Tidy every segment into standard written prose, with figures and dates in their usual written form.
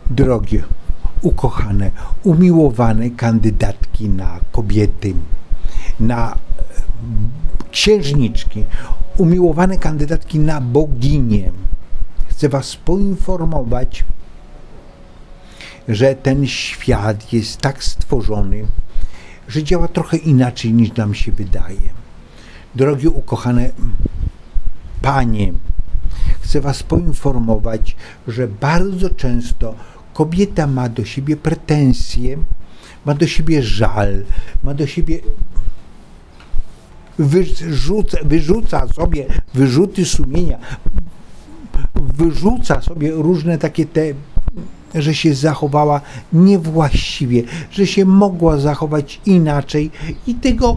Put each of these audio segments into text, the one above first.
Drogie, ukochane, umiłowane kandydatki na kobiety, na księżniczki, umiłowane kandydatki na boginię, chcę was poinformować, że ten świat jest tak stworzony, że działa trochę inaczej niż nam się wydaje. Drogie, ukochane panie, chcę was poinformować, że bardzo często kobieta ma do siebie pretensje, ma do siebie żal, ma do siebie wyrzuca sobie wyrzuty sumienia, wyrzuca sobie różne takie że się zachowała niewłaściwie, że się mogła zachować inaczej i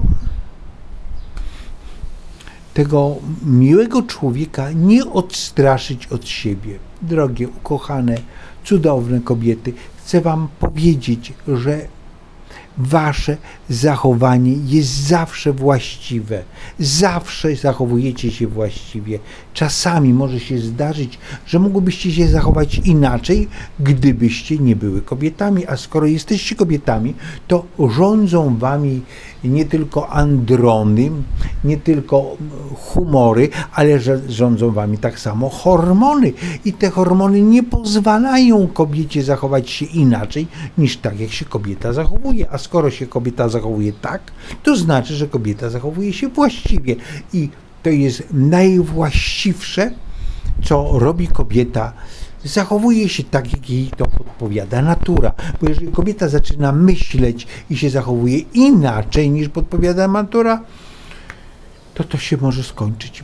tego miłego człowieka nie odstraszyć od siebie. Drogie, ukochane, cudowne kobiety, chcę wam powiedzieć, że wasze zachowanie jest zawsze właściwe. Zawsze zachowujecie się właściwie. Czasami może się zdarzyć, że mogłybyście się zachować inaczej, gdybyście nie były kobietami, a skoro jesteście kobietami, to rządzą wami nie tylko androny, nie tylko humory, ale rządzą wami tak samo hormony. I te hormony nie pozwalają kobiecie zachować się inaczej, niż tak, jak się kobieta zachowuje. A skoro się kobieta zachowuje tak, to znaczy, że kobieta zachowuje się właściwie. I to jest najwłaściwsze, co robi kobieta. Zachowuje się tak, jak jej to podpowiada natura. Bo jeżeli kobieta zaczyna myśleć i się zachowuje inaczej, niż podpowiada natura, to się może skończyć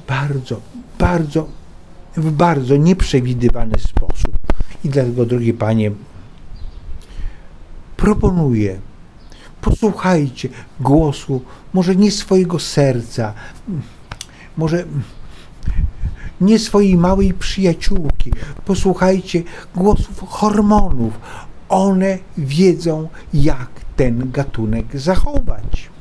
w bardzo nieprzewidywany sposób. I dlatego, drogie panie, proponuję, posłuchajcie głosu, może nie swojego serca, może nie swojej małej przyjaciółki. Posłuchajcie głosów hormonów. One wiedzą, jak ten gatunek zachować.